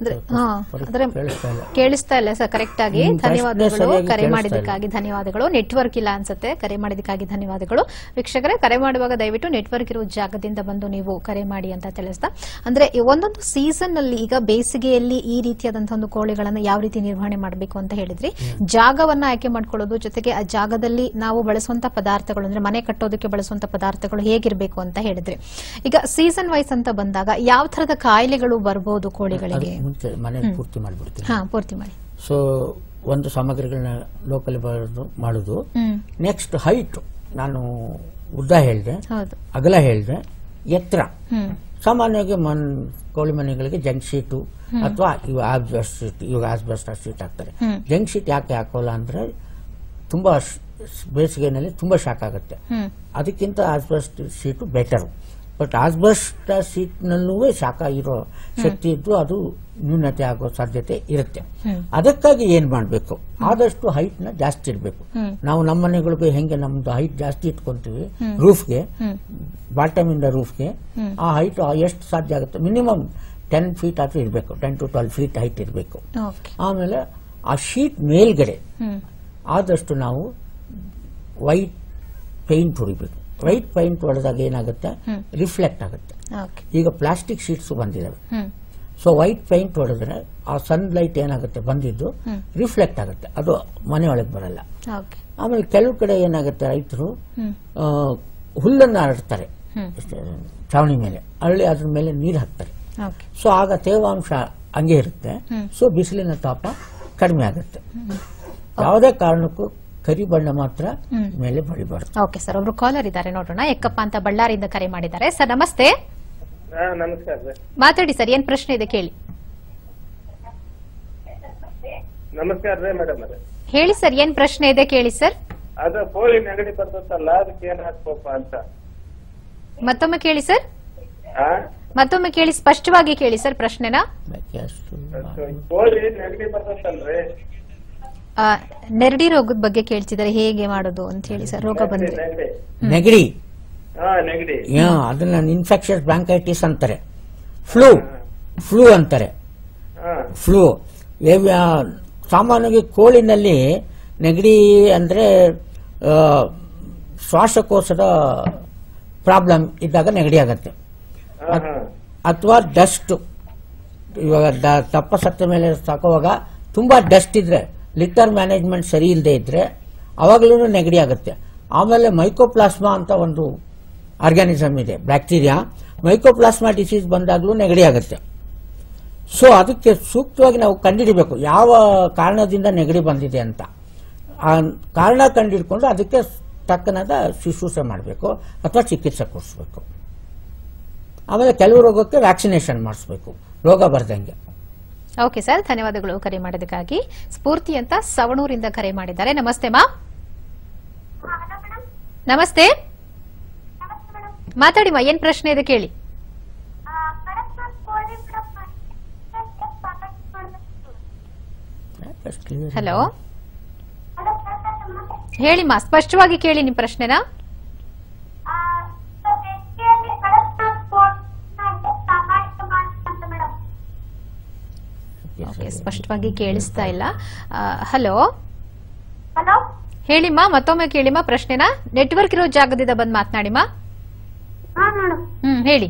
ಅಂದ್ರೆ ಕೇಳಿಸ್ತಾ ಇಲ್ಲ ಸರ್ ಕರೆಕ್ಟ್ ಆಗಿ. ಧನ್ಯವಾದಗಳು, ಕರೆ ಮಾಡಿದ್ದಕ್ಕಾಗಿ ಧನ್ಯವಾದಗಳು. ನೆಟ್ವರ್ಕ್ ಇಲ್ಲ ಅನ್ಸುತ್ತೆ, ಕರೆ ಮಾಡಿದ್ದಕ್ಕಾಗಿ ಧನ್ಯವಾದಗಳು. ವೀಕ್ಷಕರೇ, ಕರೆ ಮಾಡುವಾಗ ದಯವಿಟ್ಟು ನೆಟ್ವರ್ಕ್ ಇರುವ ಜಾಗದಿಂದ ಬಂದು ನೀವು ಕರೆ ಮಾಡಿ ಅಂತ ತಿಳಿಸ್ತಾ, ಅಂದ್ರೆ ಒಂದೊಂದು ಸೀಸನ್ ನಲ್ಲಿ ಈಗ ಬೇಸಿಗೆಯಲ್ಲಿ ಈ ರೀತಿಯಾದಂತಹ ಒಂದು ಕೋಳಿಗಳನ್ನು ಯಾವ ರೀತಿ ನಿರ್ವಹಣೆ ಮಾಡಬೇಕು ಅಂತ ಹೇಳಿದ್ರಿ. ಜಾಗವನ್ನ ಆಯ್ಕೆ ಮಾಡ್ಕೊಳ್ಳೋದು, ಜೊತೆಗೆ ಆ ಜಾಗದಲ್ಲಿ ನಾವು ಬಳಸುವಂತ ಪದಾರ್ಥಗಳು, ಅಂದ್ರೆ ಮನೆ ಕಟ್ಟೋದಕ್ಕೆ ಬಳಸುವಂತ ಪದಾರ್ಥಗಳು ಹೇಗಿರಬೇಕು ಅಂತ ಹೇಳಿದ್ರಿ. ಈಗ ಸೀಸನ್ ವೈಸ್ ಅಂತ ಬಂದಾಗ ಯಾವ ತರದ ಕಾಯಿಲೆಗಳು ಬರಬಹುದು ಕೋಳಿಗಳಿಗೆ? ಮುಂಚೆ ಮನೆ ಪೂರ್ತಿ ಮಾಡಿಬಿಡ್ತೀವಿ. ಹಾ, ಪೂರ್ತಿ ಮಾಡಿ. ಸೊ ಒಂದು ಸಾಮಗ್ರಿಗಳನ್ನ ಲೋಕಲ್ ಮಾಡುದು. ನೆಕ್ಸ್ಟ್ ಹೈಟ್, ನಾನು ಉದ್ದ ಹೇಳಿದೆ, ಅಗಲ ಹೇಳಿದೆ, ಎತ್ತರ. ಸಾಮಾನ್ಯವಾಗಿ ಮನ್ ಕೋಳಿ ಮನೆಗಳಿಗೆ ಜಂಕ್ ಶೀಟು ಅಥವಾ ಇವು ಆಸ್ಬೆಸ್ಟ್ ಶೀಟ್, ಇವಾಗ ಆಸ್ಬೆಸ್ಟ್ ಶೀಟ್ ಹಾಕ್ತಾರೆ. ಜಂಕ್ ಶೀಟ್ ಯಾಕೆ ಹಾಕೋಲ್ಲ ಅಂದ್ರೆ ತುಂಬಾ ಬೇಸಿಗೆನಲ್ಲಿ ತುಂಬಾ ಶಾಕ್ ಆಗುತ್ತೆ. ಅದಕ್ಕಿಂತ asbestos sheet better. But asbestos sheet ನಲ್ಲೂ ಶಾಖ ಇರೋ ಶಕ್ತಿ ಇದ್ದು ಅದು ನ್ಯೂನತೆ ಆಗೋ ಸಾಧ್ಯತೆ ಇರುತ್ತೆ. ಅದಕ್ಕಾಗಿ ಏನ್ ಮಾಡಬೇಕು, ಆದಷ್ಟು ಹೈಟ್ ನ ಜಾಸ್ತಿ ಇರಬೇಕು. ನಾವು ನಮ್ಮ ಮನೆಗಳಿಗೆ ಹೆಂಗೆ ನಮ್ದು ಹೈಟ್ ಜಾಸ್ತಿ ಇಟ್ಕೊಂತೀವಿ, ರೂಫ್ಗೆ, ಬಾಟಮ್ ಇಂದ ರೂಫ್ಗೆ, ಆ ಹೈಟ್ ಎಷ್ಟು ಸಾಧ್ಯ ಆಗುತ್ತೆ ಮಿನಿಮಮ್ ಟೆನ್ ಫೀಟ್ ಆದ್ರೂ ಇರಬೇಕು, ten to twelve feet height ಇರಬೇಕು. ಆಮೇಲೆ ಆ ಶೀಟ್ ಮೇಲ್ಗಡೆ ಆದಷ್ಟು ನಾವು ವೈಟ್ ಪೇಂಟ್ ಹೊಡಿಬೇಕು. ವೈಟ್ ಪೈಂಟ್ ಹೊಡೆದಾಗ ಏನಾಗುತ್ತೆ, ರಿಫ್ಲೆಕ್ಟ್ ಆಗುತ್ತೆ. ಈಗ ಪ್ಲಾಸ್ಟಿಕ್ ಶೀಟ್ಸ್ ಬಂದಿದ್ದಾವೆ. ಸೊ ವೈಟ್ ಪೈಂಟ್ ಹೊಡೆದ್ರೆ ಆ ಸನ್ ಲೈಟ್ ಏನಾಗುತ್ತೆ ಬಂದಿದ್ದು ರಿಫ್ಲೆಕ್ಟ್ ಆಗುತ್ತೆ, ಅದು ಮನೆಯೊಳಗೆ ಬರಲ್ಲ. ಆಮೇಲೆ ಕೆಲವು ಕಡೆ ಏನಾಗುತ್ತೆ, ರೈತರು ಹುಲ್ಲನ್ನು ಹರಡ್ತಾರೆ ಚಾವಣಿ ಮೇಲೆ, ಅರಳಿ ಅದ್ರ ಮೇಲೆ ನೀರು ಹಾಕ್ತಾರೆ. ಸೊ ಆಗ ತೇವಾಂಶ ಹಂಗೆ ಇರುತ್ತೆ. ಸೊ ಬಿಸಿಲಿನ ತಾಪ ಕಡಿಮೆ ಆಗುತ್ತೆ. ಯಾವುದೇ ಕಾರಣಕ್ಕೂ ಕರಿ ಬಣ್ಣ ಮಾತ್ರ ಮೇಲೆ ಬಳಿಬಾರ್ದು. ಓಕೆ ಸರ್, ಒಬ್ರು ಕಾಲರ್ ಇದ್ದಾರೆ, ನೋಡೋಣ. ಎಕ್ಕಪ್ಪ ಅಂತ ಬಳ್ಳಾರಿಯಿಂದ ಕರೆ ಮಾಡಿದ್ದಾರೆ. ಸರ್ ನಮಸ್ತೆ. ನಮಸ್ಕಾರ. ಮಾತಾಡಿ ಸರ್, ಏನ್ ಪ್ರಶ್ನೆ ಇದೆ ಕೇಳಿ. ನಮಸ್ಕಾರ ರೀ ಮೇಡಮ್. ಹೇಳಿ ಸರ್, ಏನ್ ಪ್ರಶ್ನೆ ಇದೆ ಕೇಳಿ ಸರ್. ಅದು ಕೋಳಿ ನೆಗಡಿ ಬರ್ತಲ್ಲ, ಅದಕ್ಕೆ ಏನ್ ಹಾಕ್ಬೇಕ ಅಂತ. ಮತ್ತೊಮ್ಮೆ ಕೇಳಿ ಸರ್, ಮತ್ತೊಮ್ಮೆ ಕೇಳಿ, ಸ್ಪಷ್ಟವಾಗಿ ಕೇಳಿ ಸರ್ ಪ್ರಶ್ನೆನ. ಕೋಳಿ ನೆಗಡಿ ಬರ್ತಲ್ರಿ, ನೆರಡಿ ರೋಗದ ಬಗ್ಗೆ ಕೇಳ್ತಿದ್ದಾರೆ, ಹೇಗೆ ಮಾಡೋದು ಅಂತ ಹೇಳಿ ಸರ್. ರೋಗ ಬಂದ್ರೆ ನೆಗಡಿ, ನೆಗಡಿ ಅದನ್ನ ಇನ್ಫೆಕ್ಷಸ್ ಬ್ರಾಂಕೈಟಿಸ್ ಅಂತಾರೆ, ಫ್ಲೂ ಫ್ಲೂ ಅಂತಾರೆ. ಫ್ಲೂ ಸಾಮಾನ್ಯವಾಗಿ ಕೋಳಿನಲ್ಲಿ ನೆಗಡಿ ಅಂದ್ರೆ ಶ್ವಾಸಕೋಶದ ಪ್ರಾಬ್ಲಮ್ ಇದ್ದಾಗ ನೆಗಡಿ ಆಗತ್ತೆ. ಅಥವಾ ಡಸ್ಟ್, ಇವಾಗ ದಪ್ಪ ಸತ್ತ ಮೇಲೆ ಸಾಕುವಾಗ ತುಂಬಾ ಡಸ್ಟ್ ಇದ್ರೆ, ಲಿಟರ್ ಮ್ಯಾನೇಜ್ಮೆಂಟ್ ಸರಿ ಇಲ್ಲದೆ ಇದ್ರೆ ಅವಾಗಲೂ ನೆಗಡಿ ಆಗುತ್ತೆ. ಆಮೇಲೆ ಮೈಕೋಪ್ಲಾಸ್ಮಾ ಅಂತ ಒಂದು ಆರ್ಗ್ಯಾನಿಸಮ್ ಇದೆ, ಬ್ಯಾಕ್ಟೀರಿಯಾ. ಮೈಕೋಪ್ಲಾಸ್ಮಾ ಡಿಸೀಸ್ ಬಂದಾಗಲೂ ನೆಗಡಿ ಆಗುತ್ತೆ. ಸೊ ಅದಕ್ಕೆ ಸೂಕ್ತವಾಗಿ ನಾವು ಕಂಡುಹಿಡಬೇಕು ಯಾವ ಕಾರಣದಿಂದ ನೆಗಡಿ ಬಂದಿದೆ ಅಂತ. ಆ ಕಾರಣ ಕಂಡುಹಿಡ್ಕೊಂಡು ಅದಕ್ಕೆ ತಕ್ಕನಾದ ಶುಶ್ರೂಷೆ ಮಾಡಬೇಕು ಅಥವಾ ಚಿಕಿತ್ಸೆ ಕೊಡಿಸ್ಬೇಕು. ಆಮೇಲೆ ಕೆಲವು ರೋಗಕ್ಕೆ ವ್ಯಾಕ್ಸಿನೇಷನ್ ಮಾಡಿಸ್ಬೇಕು, ರೋಗ ಬರ್ದಂಗೆ. ಓಕೆ ಸರ್, ಧನ್ಯವಾದಗಳು ಕರೆ ಮಾಡೋದಕ್ಕಾಗಿ. ಸ್ಫೂರ್ತಿ ಅಂತ ಸವಣೂರಿಂದ ಕರೆ ಮಾಡಿದ್ದಾರೆ. ನಮಸ್ತೆ ಮಾ. ನಮಸ್ತೆ, ಮಾತಾಡಿ ಮಾ, ಏನ್ ಪ್ರಶ್ನೆ ಇದೆ ಕೇಳಿ. ಹಲೋ, ಹೇಳಿ ಮಾ, ಸ್ಪಷ್ಟವಾಗಿ ಕೇಳಿ ನಿಮ್ ಪ್ರಶ್ನೆನ. ಓಕೆ, ಸ್ಪಷ್ಟವಾಗಿ ಕೇಳಿಸ್ತಾ ಇಲ್ಲ. ಹಲೋ, ಹೇಳಿಮ್ಮ, ಮತ್ತೊಮ್ಮೆ ಕೇಳಿಮ್ಮ ಪ್ರಶ್ನೆನ. ನೆಟ್ವರ್ಕ್ ಇರೋ ಜಾಗದಿಂದ ಬಂದ್ ಮಾತನಾಡಿಮ್ಮ. ಹ್ಮ್, ಹೇಳಿ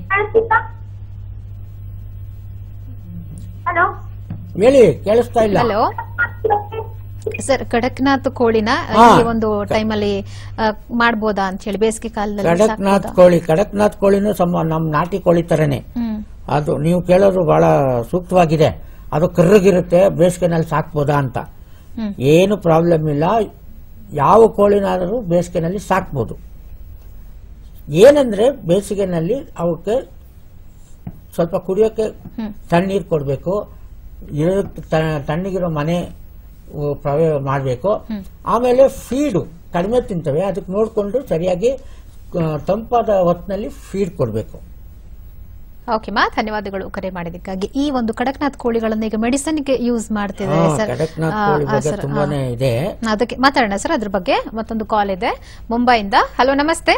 ಹೇಳಿ, ಕೇಳಿಸ್ತಾ ಇಲ್ಲ. ಹಲೋ, ಸರ್ ಕಡಕ್ನಾಥ್ ಕೋಳಿನ ಹಾ. ಈ ಒಂದು ಟೈಮಲ್ಲಿ ಮಾಡ್ಬೋದಾ ಅಂತ ಹೇಳಿ ಬೇಸಿಗೆ ಕಾಲದಲ್ಲಿ ಕಡಕ್ನಾಥ್ ಕೋಳಿ ಕಡಕ್ನಾಥ್ ಕೋಳಿನೂ ಸಮ ನಮ್ ನಾಟಿ ಕೋಳಿ ತರನೇ ಹ್ಮ್ ಅದು ನೀವು ಕೇಳೋದು ಬಹಳ ಸೂಕ್ತವಾಗಿದೆ. ಅದು ಕರ್ರಗಿರುತ್ತೆ, ಬೇಸಿಗೆನಲ್ಲಿ ಸಾಕ್ಬೋದಾ ಅಂತ. ಹ್ಮ್ ಏನು ಪ್ರಾಬ್ಲಮ್ ಇಲ್ಲ, ಯಾವ ಕೋಳಿನಾದರೂ ಬೇಸಿಗೆನಲ್ಲಿ ಸಾಕ್ಬೋದು. ಏನಂದ್ರೆ ಬೇಸಿಗೆನಲ್ಲಿ ಅವಕ್ಕೆ ಸ್ವಲ್ಪ ಕುಡಿಯೋಕೆ ಹ್ಮ್ ತಣ್ಣೀರು ಕೊಡಬೇಕು, ತಣ್ಣಗಿರೋ ಮನೆ ಪ್ರವೇಶ ಮಾಡಬೇಕು. ಹ್ಮ್. ಆಮೇಲೆ ಫೀಡು ಕಡಿಮೆ ತಿಂತವೆ, ಅದಕ್ಕೆ ನೋಡಿಕೊಂಡು ಸರಿಯಾಗಿ ಆ, ತಂಪಾದ ಹೊತ್ತಿನಲ್ಲಿ ಫೀಡ್ ಕೊಡಬೇಕು. ಓಕೆ ಮಾ, ಧನ್ಯವಾದಗಳು ಕರೆ ಮಾಡಿದ್ದಕ್ಕಾಗಿ. ಈ ಒಂದು ಕಡಕ್ನಾಥ್ ಕೋಳಿಗಳನ್ನ ಈಗ ಮೆಡಿಸಿನ್ ಗೆ ಯೂಸ್ ಮಾಡ್ತಿದ್ದಾರೆ ಸರ್. ಕಡಕ್ನಾಥ್ ಆ, ಕೋಳಿ ಆ, ಬಗ್ಗೆ ಸರ್, ತುಂಬಾನೇ ಆ. ಇದೆ. ಅದಕ್ಕೆ ಮಾತಾಡೋಣ ಸರ್ ಅದ್ರ ಬಗ್ಗೆ. ಮತ್ತೊಂದು ಕಾಲ್ ಇದೆ ಮುಂಬೈಯಿಂದ. ಹಲೋ, ನಮಸ್ತೆ.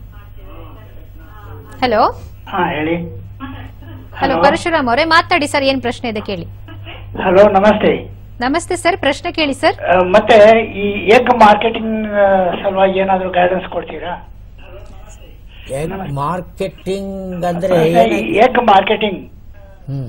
ಹಲೋ ಹಾ ಹೇಳಿ. ಹಲೋ ಪರಶುರಾಮ್ ಅವರೇ, ಮಾತಾಡಿ ಸರ್, ಏನ್ ಪ್ರಶ್ನೆ ಇದೆ ಕೇಳಿ. ಹಲೋ ನಮಸ್ತೆ. ನಮಸ್ತೆ ಸರ್, ಪ್ರಶ್ನೆ ಕೇಳಿ ಸರ್. ಆ, ಮತ್ತೆ ಈ ಎಗ್ ಮಾರ್ಕೆಟಿಂಗ್ ಸಲುವಾಗಿ ಏನಾದ್ರು ಗೈಡೆನ್ಸ್ ಕೊಡ್ತೀರಾ? ಎಗ್ ಮಾರ್ಕೆಟಿಂಗ್ ಅಂದ್ರೆ ಎಗ್ ಮಾರ್ಕೆಟಿಂಗ್ ಹ್ಮ್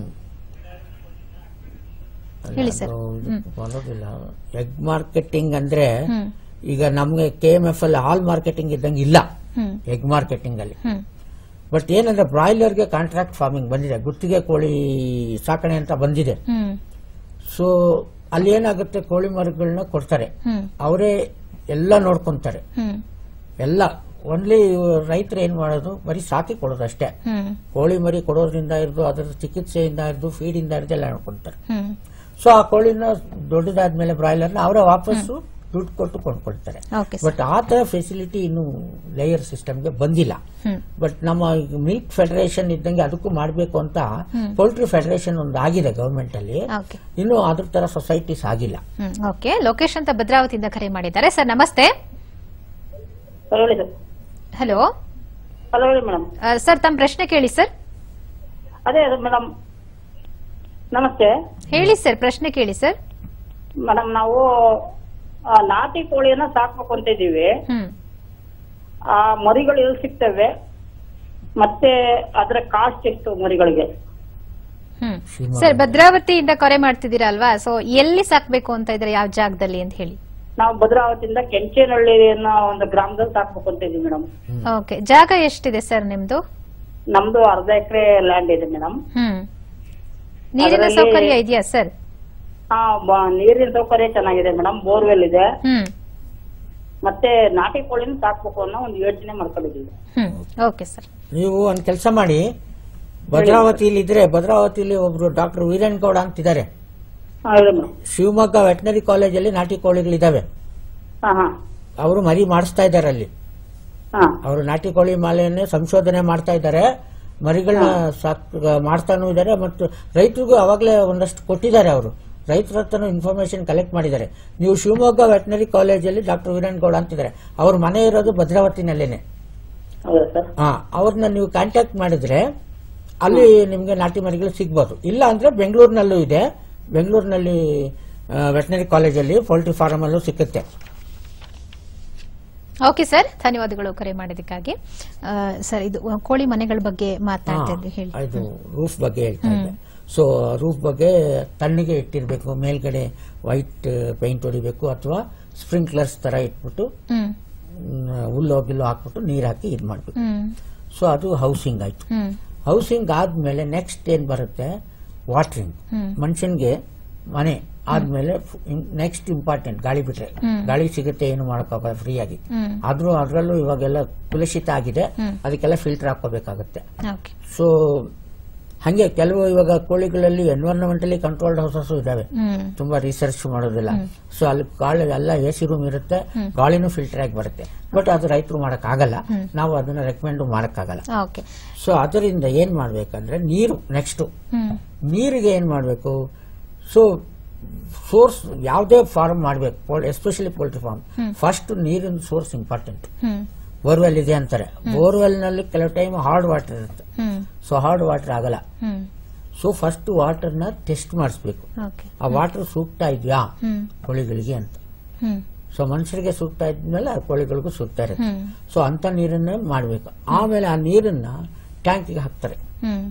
ಹೇಳಿ ಸರ್. ಅದು ಬರೋದಿಲ್ಲ. ಎಗ್ ಮಾರ್ಕೆಟಿಂಗ್ ಅಂದ್ರೆ ಹ್ಮ್ ಈಗ ನಮ್ಗೆ ಕೆ ಎಂ ಎಫ್ ಅಲ್ಲಿ ಹಾಲ್ ಮಾರ್ಕೆಟಿಂಗ್ ಇದ್ದಂಗೆ ಇಲ್ಲ ಹ್ಮ್ ಎಗ್ ಮಾರ್ಕೆಟಿಂಗ್ ಅಲ್ಲಿ. ಹ್ಮ್ ಬಟ್ ಏನಂದ್ರೆ ಬ್ರಾಯ್ಲರ್ಗೆ ಕಾಂಟ್ರಾಕ್ಟ್ ಫಾರ್ಮಿಂಗ್ ಬಂದಿದೆ, ಗುತ್ತಿಗೆ ಕೋಳಿ ಸಾಕಣೆ ಅಂತ ಬಂದಿದೆ. ಹ್ಮ್ ಸೊ ಅಲ್ಲಿ ಏನಾಗುತ್ತೆ, ಕೋಳಿ ಮರಿಗಳನ್ನ ಕೊಡ್ತಾರೆ, ಹ್ಮ್ ಅವರೇ ಎಲ್ಲ ನೋಡ್ಕೊಂತಾರೆ. ಹ್ಮ್ ಎಲ್ಲ ಓನ್ಲಿ ರೈತರು ಏನ್ ಮಾಡೋದು, ಬರೀ ಸಾಕಿ ಕೊಡೋದು ಅಷ್ಟೇ. ಹ್ಮ್ ಕೋಳಿ ಮರಿ ಕೊಡೋದ್ರಿಂದ ಹಿಡಿದು ಅದರ ಚಿಕಿತ್ಸೆಯಿಂದ ಹಿಡಿದು ಫೀಡಿಂದ ಹಿಡಿದು ಎಲ್ಲ ನೋಡ್ಕೊಂತಾರೆ. ಹ್ಮ್ ಸೊ ಆ ಕೋಳಿನ ದೊಡ್ಡದಾದ್ಮೇಲೆ ಬ್ರಾಯ್ಲರ್ನ ಅವರೇ ವಾಪಸ್ಸು ದುಡ್ಡು ಕೊಟ್ಟು ಕೊಂಡ್ಕೊಳ್ತಾರೆ. Okay sir. ಬಟ್ ಆ ತರ ಫೆಸಿಲಿಟಿ ಇನ್ನು ಲೇಯರ್ ಸಿಸ್ಟಮ್ಗೆ ಬಂದಿಲ್ಲ. ಹ್ಮ್ ಬಟ್ ನಮ್ಮ ಮಿಲ್ಕ್ ಫೆಡರೇಷನ್ ಇದ್ದಂಗೆ ಅದಕ್ಕೂ ಮಾಡಬೇಕು ಅಂತ ಪೋಲ್ಟ್ರಿ ಫೆಡರೇಷನ್ ಒಂದು ಆಗಿದೆ ಗವರ್ಮೆಂಟ್ ಅಲ್ಲಿ. ಓಕೆ. ಇನ್ನು ಅದ್ರ ತರ ಸೊಸೈಟೀಸ್ ಆಗಿಲ್ಲ. ಹ್ಮ್ ಓಕೆ. ಲೋಕೇಶ್ ಅಂತ ಭದ್ರಾವತಿಯಿಂದ ಕರೆ ಮಾಡಿದ್ದಾರೆ ಸರ್. ನಮಸ್ತೆ. ಹಲೋ ಹೇಳಿ ಸರ್. ಹಲೋ ಹಲೋ ಹೇಳಿ ಮೇಡಮ್. ಸರ್, ತಮ್ಮ ಪ್ರಶ್ನೆ ಕೇಳಿ ಸರ್. ಅದೇ ಮೇಡಮ್ ನಮಸ್ತೆ ಹೇಳಿ ಸರ್, ಪ್ರಶ್ನೆ ಕೇಳಿ ಸರ್. ಮೇಡಮ್, ನಾವು ಆ, ನಾಟಿ ಕೋಳಿಯನ್ನ ಸಾಕ್ಬೇಕು ಅಂತ ಇದೀವಿ. ಹ್ಮ್ ಆ ಮರಿಗಳು ಎಲ್ಲಿ ಸಿಗ್ತವೆ, ಮತ್ತೆ ಅದರ ಕಾಸ್ಟ್ ಎಷ್ಟು ಮರಿಗಳಿಗೆ? ಹ್ಮ್ ಶಿವಮೊಗ್ಗ. ಸರ್, ಭದ್ರಾವತಿಯಿಂದ ಕರೆ ಮಾಡ್ತಿದ್ದೀರಾ ಅಲ್ವಾ? ಸೊ ಎಲ್ಲಿ ಸಾಕ್ಬೇಕು ಅಂತ ಇದ್ರೆ, ಯಾವ ಜಾಗದಲ್ಲಿ ಅಂತ ಹೇಳಿ. ನಾವು ಭದ್ರಾವತಿಯಿಂದ ಕೆಂಚೇನಹಳ್ಳಿ ಅನ್ನೋ ಒಂದು ಗ್ರಾಮದಲ್ಲಿ ಸಾಕ್ಬೇಕು ಅಂತ ಇದೀವಿ ಮೇಡಮ್. ಓಕೆ. ಜಾಗ ಎಷ್ಟಿದೆ ಸರ್ ನಿಮ್ದು? ನಮ್ದು ಅರ್ಧ ಎಕರೆ ಲ್ಯಾಂಡ್ ಇದೆ ಮೇಡಮ್. ಹ್ಮ್ ನೀರಿನ ಅದರಲ್ಲಿ- ಸೌಕರ್ಯ ಇದೆಯಾ ಸರ್? ಹಾ, ಬ- ನೀರಿನ ಸೌಕರ್ಯ ಚೆನ್ನಾಗಿದೆ ಮೇಡಮ್, ಬೋರ್ವೆಲ್ ಇದೆ. ಹ್ಮ್ ಮತ್ತೆ ನಾಟಿ ಕೋಳಿನ ಸಾಕ್ಬೇಕು ಅನ್ನೋ ಒಂದು ಯೋಚನೆ ಮಾಡ್ಕೊಂಡಿದ್ದೀವಿ. Hmm okay sir. ನೀವು ಒಂದ್ ಕೆಲಸ ಮಾಡಿ, ಭದ್ರಾವತಿಲಿ ಇದ್ರೆ ಭದ್ರಾವತಿಲಿ ಒಬ್ರು ಡಾಕ್ಟರ್ ವೀರೇನ್ ಗೌಡ ಅಂತಿದ್ದಾರೆ. ಹಾ ಹೇಳಿ ಮೇಡಮ್. ಶಿವಮೊಗ್ಗ ವೆಟನರಿ ಕಾಲೇಜಲ್ಲಿ ನಾಟಿ ಕೋಳಿಗಳಿದಾವೆ. ಹಾ ಹಾ ಅವರು ಮರಿ ಮಾಡಿಸ್ತಾ ಇದ್ದಾರೆ ಅಲ್ಲಿ. ಹಾ ಅವರು ನಾಟಿ ಕೋಳಿ ಮಾಲೆಯನ್ನೇ ಸಂಶೋಧನೆ ಮಾಡ್ತಾ ಇದ್ದಾರೆ, ಮರಿಗಳನ್ನ ಸಾಕ್ ಮಾಡ್ತಾನೂ ಇದ್ದಾರೆ, ಮತ್ತು ರೈತರಿಗೂ ಅವಾಗಲೇ ಒಂದಷ್ಟು ಕೊಟ್ಟಿದ್ದಾರೆ. ಅವರು ರೈತರ ಹತ್ರನೂ ಇನ್ಫಾರ್ಮೇಶನ್ ಕಲೆಕ್ಟ್ ಮಾಡಿದ್ದಾರೆ. ನೀವು ಶಿವಮೊಗ್ಗ ವೆಟನರಿ ಕಾಲೇಜಲ್ಲಿ ಡಾಕ್ಟರ್ ವೀರೇನ್ ಗೌಡ ಅಂತಿದ್ದಾರೆ, ಅವ್ರ ಮನೆ ಇರೋದು ಭದ್ರಾವತಿನಲ್ಲೇನೆ. ಹೌದಾ ಸರ್? ಹಾ, ಅವ್ರನ್ನ ನೀವು ಕಾಂಟ್ಯಾಕ್ಟ್ ಮಾಡಿದ್ರೆ ಅಲ್ಲಿ ನಿಮ್ಗೆ ನಾಟಿ ಮರಿಗಳು ಸಿಗ್ಬೋದು. ಇಲ್ಲ ಅಂದ್ರೆ ಬೆಂಗಳೂರಿನಲ್ಲೂ ಇದೆ, ಬೆಂಗಳೂರಿನಲ್ಲಿ ವೆಟನರಿ ಕಾಲೇಜಲ್ಲಿ ಪೋಲ್ಟ್ರಿ ಫಾರ್ಮ್ ಅಲ್ಲೂ ಸಿಕ್ಕುತ್ತೆ. ಓಕೆ ಸರ್, ಧನ್ಯವಾದಗಳು ಕರೆ ಮಾಡಿದ್ದಕ್ಕಾಗಿ. ಆ, ಸರ್, ಇದು ಕೋಳಿ ಮನೆಗಳ ಬಗ್ಗೆ ಮಾತಾಡ್ತಾ ಇದ್ವಿ, ಹೇಳಿ. ಇದು ರೂಫ್ ಬಗ್ಗೆ ಹೇಳ್ತಾ ಇದ್ದೆ. ಸೊ ರೂಫ್ ಬಗ್ಗೆ ತಣ್ಣಗೆ ಇಟ್ಟಿರ್ಬೇಕು, ಮೇಲ್ಗಡೆ ವೈಟ್ ಪೇಂಟ್ ಹೊಡಿಬೇಕು, ಅಥವಾ ಸ್ಪ್ರಿಂಕ್ಲರ್ಸ್ ತರ ಇಟ್ಬಿಟ್ಟು ಹ್ಮ್ ಹುಲ್ಲು ಗಿಲ್ಲು ಹಾಕ್ಬಿಟ್ಟು ನೀರ್ ಹಾಕಿ ಇದ್ ಮಾಡ್ಬೇಕು. ಹ್ಮ್ ಸೊ ಅದು ಹೌಸಿಂಗ್ ಆಯ್ತು. ಹ್ಮ್ ಹೌಸಿಂಗ್ ಆದ್ಮೇಲೆ ನೆಕ್ಸ್ಟ್ ಏನ್ ಬರುತ್ತೆ, ವಾಟರಿಂಗ್. ಹ್ಮ್. ಮನುಷ್ಯನ್ಗೆ ಮನೆ ಆದ್ಮೇಲೆ ನೆಕ್ಸ್ಟ್ ಇಂಪಾರ್ಟೆಂಟ್ ಗಾಳಿ ಬಿಟ್ರೆ, ಗಾಳಿ ಸಿಗುತ್ತೆ, ಏನು ಮಾಡೋಕ್ಕಾಗಲ್ಲ ಫ್ರೀ ಆಗಿ. ಹ್ಮ್ ಆದ್ರೂ ಅದ್ರಲ್ಲೂ ಇವಾಗೆಲ್ಲ ಕುಲುಷಿತ ಆಗಿದೆ, ಹ್ಮ್. ಅದಕ್ಕೆಲ್ಲ ಫಿಲ್ಟರ್ ಹಾಕೋಬೇಕಾಗತ್ತೆ. ಓಕೆ. ಸೊ ಹಂಗೆ ಕೆಲವು ಇವಾಗ ಕೋಳಿಗಳಲ್ಲಿ ಎನ್ವೈರನ್ಮೆಂಟಲಿ ಕಂಟ್ರೋಲ್ಡ್ ಹೌಸಸ್ ಇದಾವೆ, ಹ್ಮ್ ತುಂಬಾ ರಿಸರ್ಚ್ ಮಾಡೋದಿಲ್ಲ. ಸೊ ಅಲ್ಲಿ ಗಾಳಿ ಎಲ್ಲ ಎ ಸಿ ರೂಮ್ ಇರುತ್ತೆ, ಗಾಳಿನೂ ಫಿಲ್ಟರ್ ಆಗಿ ಬರುತ್ತೆ. ಬಟ್ ಅದು ರೈತರು ಮಾಡಕ್ ಆಗಲ್ಲ, ನಾವು ಅದನ್ನ ರೆಕಮೆಂಡ್ ಮಾಡಕ್ಕಾಗಲ್ಲ. ಓಕೆ. ಸೊ ಅದರಿಂದ ಏನ್ ಮಾಡ್ಬೇಕಂದ್ರೆ ನೀರು ನೆಕ್ಸ್ಟ್ ಹ್ಮ್ ನೀರಿಗೆ ಏನ್ ಮಾಡ್ಬೇಕು, ಸೊ ಸೋರ್ಸ್ ಯಾವುದೇ ಫಾರ್ಮ್ ಮಾಡ್ಬೇಕು, ಎಸ್ಪೆಷಲಿ ಪೋಲ್ಟ್ರಿ ಫಾರ್ಮ್, ಫಸ್ಟ್ ನೀರಿನ ಸೋರ್ಸ್ ಇಂಪಾರ್ಟೆಂಟ್. ಹ್ಮ್ ಬೋರ್ವೆಲ್ ಇದೆ ಅಂತಾರೆ, ಬೋರ್ವೆಲ್ ನಲ್ಲಿ ಕೆಲವು ಟೈಮ್ ಹಾರ್ಡ್ ವಾಟರ್ ಇರುತ್ತೆ, ಹ್ಮ್ ಸೊ ಹಾರ್ಡ್ ವಾಟರ್ ಆಗಲ್ಲ. ಹ್ಮ್ ಸೊ ಫಸ್ಟ್ ವಾಟರ್ ನ ಟೆಸ್ಟ್ ಮಾಡಿಸ್ಬೇಕು, ಓಕೆ. ಆ ವಾಟರ್ ಸೂಕ್ತ ಇದೆಯಾ ಹ್ಮ್ ಕೋಳಿಗಳಿಗೆ ಅಂತ. ಹ್ಮ್ ಸೊ ಮನುಷ್ಯರಿಗೆ ಸೂಕ್ತ ಇದ್ಮೇಲೆ ಆ ಕೋಳಿಗಳಿಗೂ ಸೂಕ್ತ ಇರುತ್ತೆ. ಹ್ಮ್ ಸೊ ಅಂತ ನೀರನ್ನೇ ಮಾಡಬೇಕು. ಆಮೇಲೆ ಆ ನೀರನ್ನ ಟ್ಯಾಂಕಿಗೆ ಹಾಕ್ತಾರೆ, ಹ್ಮ್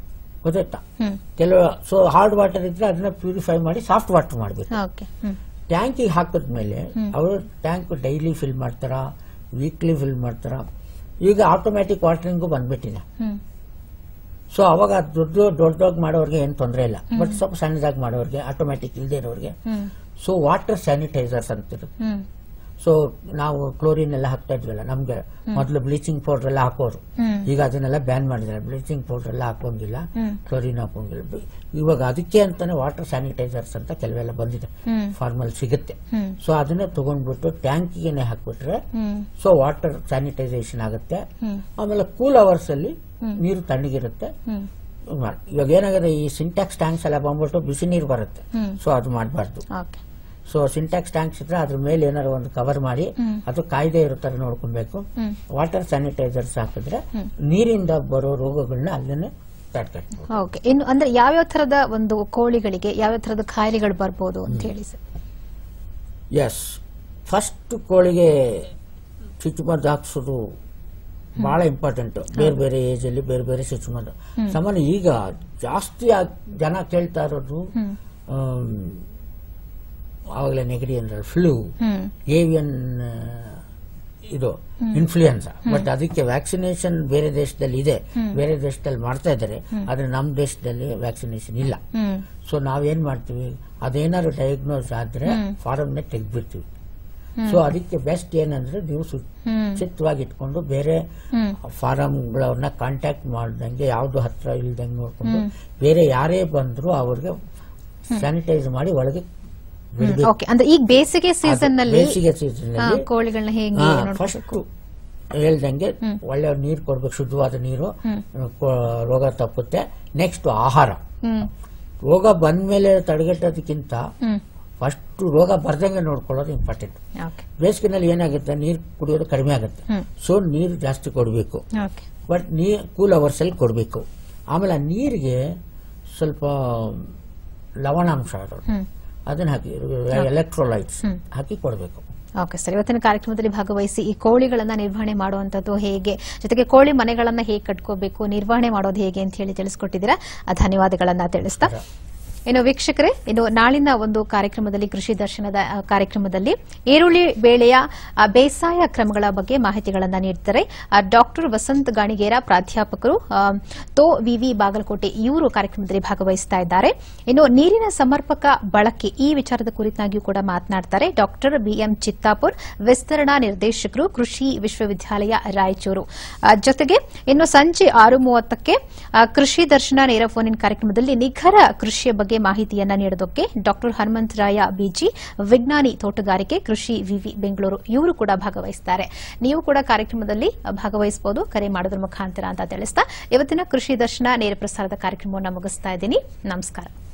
ಗೊತ್ತಾಯ್ತಾ? ಹ್ಮ್ ಕೆಲವು ಸೊ ಹಾರ್ಡ್ ವಾಟರ್ ಇದ್ರೆ ಅದನ್ನ ಪ್ಯೂರಿಫೈ ಮಾಡಿ ಸಾಫ್ಟ್ ವಾಟರ್ ಮಾಡಬೇಕು. ಓಕೆ. ಹ್ಮ್ ಟ್ಯಾಂಕಿಗೆ ಹಾಕಿದ್ಮೇಲೆ ಅವರು ಟ್ಯಾಂಕ್ ಡೈಲಿ ಫಿಲ್ ಮಾಡ್ತಾರ, ವೀಕ್ಲಿ ಫಿಲ್ ಮಾಡ್ತಾರ. ಈಗ ಆಟೋಮ್ಯಾಟಿಕ್ ವಾಟರಿಂಗು ಬಂದ್ಬಿಟ್ಟಿದೆ. ಸೊ ಅವಾಗ ದೊಡ್ಡ ದೊಡ್ಡದಾಗಿ ಮಾಡೋರಿಗೆ ಏನು ತೊಂದರೆ ಇಲ್ಲ. ಬಟ್ ಸ್ವಲ್ಪ ಸಣ್ಣದಾಗಿ ಮಾಡೋರಿಗೆ, ಆಟೋಮ್ಯಾಟಿಕ್ ಇಲ್ಲದೆ ಇರೋರಿಗೆ ಸೊ ವಾಟರ್ ಸ್ಯಾನಿಟೈಸರ್ಸ್ ಅಂತಿರುತ್ತೆ. ಸೊ ನಾವು ಕ್ಲೋರಿನ್ ಎಲ್ಲ ಹಾಕ್ತಾ ಇದ್ವಲ್ಲ, ನಮ್ಗೆ ಮೊದಲು ಬ್ಲೀಚಿಂಗ್ ಪೌಡರ್ ಎಲ್ಲ ಹಾಕೋರು, ಈಗ ಅದನ್ನೆಲ್ಲ ಬ್ಯಾನ್ ಮಾಡಿದ್ದಾರೆ. ಬ್ಲೀಚಿಂಗ್ ಪೌಡರ್ ಎಲ್ಲ ಹಾಕೋಂಗಿಲ್ಲ, ಕ್ಲೋರಿನ್ ಹಾಕೋಂಗಿಲ್ಲ. ಇವಾಗ ಅದಕ್ಕೆ ಅಂತಾನೆ ವಾಟರ್ ಸ್ಯಾನಿಟೈಸರ್ಸ್ ಅಂತ ಕೆಲವೆಲ್ಲ ಬಂದಿದೆ, ಫಾರ್ಮಲ್ ಸಿಗುತ್ತೆ. ಸೊ ಅದನ್ನ ತಗೊಂಡ್ಬಿಟ್ಟು ಟ್ಯಾಂಕಿಗೆ ಹಾಕ್ಬಿಟ್ರೆ ಸೊ ವಾಟರ್ ಸ್ಯಾನಿಟೈಸೇಷನ್ ಆಗುತ್ತೆ. ಆಮೇಲೆ ಕೂಲ್ ಅವರ್ಸ್ ಅಲ್ಲಿ ನೀರು ತಣ್ಣಗಿರುತ್ತೆ. ಇವಾಗ ಏನಾಗಿದೆ, ಈ ಸಿಂಟ್ಯಾಕ್ಸ್ ಟ್ಯಾಂಕ್ಸ್ ಎಲ್ಲ ಬಂದ್ಬಿಟ್ಟು ಬಿಸಿ ನೀರು ಬರುತ್ತೆ. ಸೊ ಅದು ಮಾಡಬಾರ್ದು. ಸೊ ಸಿಂಟ್ಯಾಕ್ಸ್ ಟ್ಯಾಂಕ್ಸ್ ಇದ್ರೆ ಅದ್ರ ಮೇಲೆ ಏನಾದ್ರು ಒಂದು ಕವರ್ ಮಾಡಿ ಅದು ಕಾಯ್ದೆ ಇರೋ ತರ ನೋಡ್ಕೊಬೇಕು. ವಾಟರ್ ಸ್ಯಾನಿಟೈಸರ್ಸ್ ಹಾಕಿದ್ರೆ ನೀರಿಂದ ಬರೋ ರೋಗಗಳನ್ನ ಅಲ್ಲೇ ತಡೆಗಟ್ಟಬಹುದು. ಓಕೆ, ಇನ್ನು ಅಂದ್ರೆ ಯಾವ್ಯಾವ ತರದ ಒಂದು ಕೋಳಿಗಳಿಗೆ ಯಾವ್ಯಾವ ತರದ ಕಾಯಿಲೆಗಳು ಬರ್ಬೋದು ಅಂತ ಹೇಳಿ ಸರ್? ಎಸ್, ಫಸ್ಟ್ ಕೋಳಿಗೆ ಚುಚ್ಚುಮದ್ದು ಹಾಕ್ಸೋದು ಬಹಳ ಇಂಪಾರ್ಟೆಂಟ್. ಬೇರೆ ಬೇರೆ ಏಜ್ ಅಲ್ಲಿ ಬೇರೆ ಬೇರೆ ಚುಚ್ಚುಮದ್ದು. ಸಾಮಾನ್ಯ ಈಗ ಜಾಸ್ತಿ ಜನ ಕೇಳ್ತಾ ಇರೋದು ಆವಾಗಲೇ ನೆಗಡಿ ಅಂದ್ರೆ ಫ್ಲೂ, ಏವಿಯನ್ ಇದು ಇನ್ಫ್ಲೂಯೆನ್ಸಾ. ಬಟ್ ಅದಕ್ಕೆ ವ್ಯಾಕ್ಸಿನೇಷನ್ ಬೇರೆ ದೇಶದಲ್ಲಿ ಇದೆ, ಬೇರೆ ದೇಶದಲ್ಲಿ ಮಾಡ್ತಾ ಇದ್ದಾರೆ. ಆದ್ರೆ ನಮ್ಮ ದೇಶದಲ್ಲಿ ವ್ಯಾಕ್ಸಿನೇಷನ್ ಇಲ್ಲ. ಸೊ ನಾವೇನ್ ಮಾಡ್ತೀವಿ, ಅದೇನಾದ್ರು ಡಯಾಗ್ನೋಸ್ ಆದ್ರೆ ಫಾರಮ್ನೇ ತೆಗ್ದ್ಬಿಡ್ತೀವಿ. ಸೊ ಅದಕ್ಕೆ ಬೆಸ್ಟ್ ಏನಂದ್ರೆ ನೀವು ಸುಚಿತವಾಗಿ ಇಟ್ಕೊಂಡು ಬೇರೆ ಫಾರಮ್ಗಳನ್ನ ಕಾಂಟ್ಯಾಕ್ಟ್ ಮಾಡ್ದಂಗೆ, ಯಾವ್ದು ಹತ್ರ ಇಲ್ದಂಗೆ ನೋಡ್ಕೊಂಡು ಬೇರೆ ಯಾರೇ ಬಂದ್ರು ಅವ್ರಿಗೆ ಸ್ಯಾನಿಟೈಸ್ ಮಾಡಿ ಒಳಗೆ ಓಕೆ. ಅಂದ್ರೆ ಈಗ ಬೇಸಿಗೆ ಸೀಸನ್ ನಲ್ಲಿ ಬೇಸಿಗೆ ಸೀಸನ್ ಕೋಳಿಗಳನ್ನ ಹೇಗೆ ಫಸ್ಟ್ ಹೇಳ್ದಂಗೆ ಒಳ್ಳೆ ನೀರು ಕೊಡ್ಬೇಕು, ಶುದ್ಧವಾದ ನೀರು, ರೋಗ ತಪ್ಪುತ್ತೆ. ನೆಕ್ಸ್ಟ್ ಆಹಾರ. ರೋಗ ಬಂದ್ಮೇಲೆ ತಡೆಗಟ್ಟೋದಕ್ಕಿಂತ ಫಸ್ಟ್ ರೋಗ ಬರ್ದಂಗೆ ನೋಡ್ಕೊಳ್ಳೋದು ಇಂಪಾರ್ಟೆಂಟ್. ಬೇಸಿಗೆನಲ್ಲಿ ಏನಾಗುತ್ತೆ, ನೀರು ಕುಡಿಯೋದು ಕಡಿಮೆ ಆಗುತ್ತೆ. ಸೊ ನೀರು ಜಾಸ್ತಿ ಕೊಡಬೇಕು, ಬಟ್ ನೀರ್ ಕೂಲ್ ಅವರ್ಸ್ ಅಲ್ಲಿ ಕೊಡಬೇಕು. ಆಮೇಲೆ ಆ ನೀರಿಗೆ ಸ್ವಲ್ಪ ಲವಣಾಂಶ ಅದನ್ನ ಹಾಕಿ, ಎಲೆಕ್ಟ್ರೋಲೈಟ್ಸ್ ಹಾಕಿ ಕೊಡಬೇಕು. ಓಕೆ ಸರ್, ಇವತ್ತಿನ ಕಾರ್ಯಕ್ರಮದಲ್ಲಿ ಭಾಗವಹಿಸಿ ಈ ಕೋಳಿಗಳನ್ನ ನಿರ್ವಹಣೆ ಮಾಡುವಂತದ್ದು ಹೇಗೆ, ಜೊತೆಗೆ ಕೋಳಿ ಮನೆಗಳನ್ನ ಹೇಗೆ ಕಟ್ಕೋಬೇಕು, ನಿರ್ವಹಣೆ ಮಾಡೋದು ಹೇಗೆ ಅಂತ ಹೇಳಿ ತಿಳಿಸ್ಕೊಟ್ಟಿದ್ದೀರಾ. ಧನ್ಯವಾದಗಳನ್ನ ತಿಳಿಸ್ತಾ ಇನ್ನು ವೀಕ್ಷಕರೇ, ಇನ್ನು ನಾಳಿನ ಒಂದು ಕಾರ್ಯಕ್ರಮದಲ್ಲಿ ಕೃಷಿ ದರ್ಶನದ ಕಾರ್ಯಕ್ರಮದಲ್ಲಿ ಈರುಳ್ಳಿ ಬೆಳೆಯ ಬೇಸಾಯ ಕ್ರಮಗಳ ಬಗ್ಗೆ ಮಾಹಿತಿಗಳನ್ನು ನೀಡುತ್ತಾರೆ ಡಾಕ್ಟರ್ ವಸಂತ್ ಗಾಣಿಗೇರ, ಪ್ರಾಧ್ಯಾಪಕರು, ತೋ ವಿವಿ ಬಾಗಲಕೋಟೆ. ಇವರು ಕಾರ್ಯಕ್ರಮದಲ್ಲಿ ಭಾಗವಹಿಸ್ತಾ ಇದ್ದಾರೆ. ಇನ್ನು ನೀರಿನ ಸಮರ್ಪಕ ಬಳಕೆ ಈ ವಿಚಾರದ ಕುರಿತಾಗಿಯೂ ಕೂಡ ಮಾತನಾಡುತ್ತಾರೆ ಡಾಕ್ಟರ್ ಬಿಎಂ ಚಿತ್ತಾಪುರ್, ವಿಸ್ತರಣಾ ನಿರ್ದೇಶಕರು, ಕೃಷಿ ವಿಶ್ವವಿದ್ಯಾಲಯ ರಾಯಚೂರು. ಜೊತೆಗೆ ಇನ್ನು ಸಂಜೆ ಆರು ಮೂವತ್ತಕ್ಕೆ ಕೃಷಿ ದರ್ಶನ ನೇರ ಫೋನ್ ಇನ್ ಕಾರ್ಯಕ್ರಮದಲ್ಲಿ ನಿಖರ ಕೃಷಿಯ ಬಗ್ಗೆ ಮಾಹಿತಿಯನ್ನ ನೀಡೋದಕ್ಕೆ ಡಾಕ್ಟರ್ ಹನುಮಂತರಾಯ ಬಿಜಿ, ವಿಜ್ಞಾನಿ ತೋಟಗಾರಿಕೆ, ಕೃಷಿ ವಿವಿ ಬೆಂಗಳೂರು, ಇವರು ಕೂಡ ಭಾಗವಹಿಸುತ್ತಾರೆ. ನೀವು ಕೂಡ ಕಾರ್ಯಕ್ರಮದಲ್ಲಿ ಭಾಗವಹಿಸಬಹುದು, ಕರೆ ಮಾಡೋದ್ರ ಮುಖಾಂತರ ಅಂತ ತಿಳಿಸ್ತಾ ಇವತ್ತಿನ ಕೃಷಿ ದರ್ಶನ ನೇರ ಪ್ರಸಾರದ ಕಾರ್ಯಕ್ರಮವನ್ನು ಮುಗಿಸ್ತಾ ಇದ್ದೀನಿ. ನಮಸ್ಕಾರ.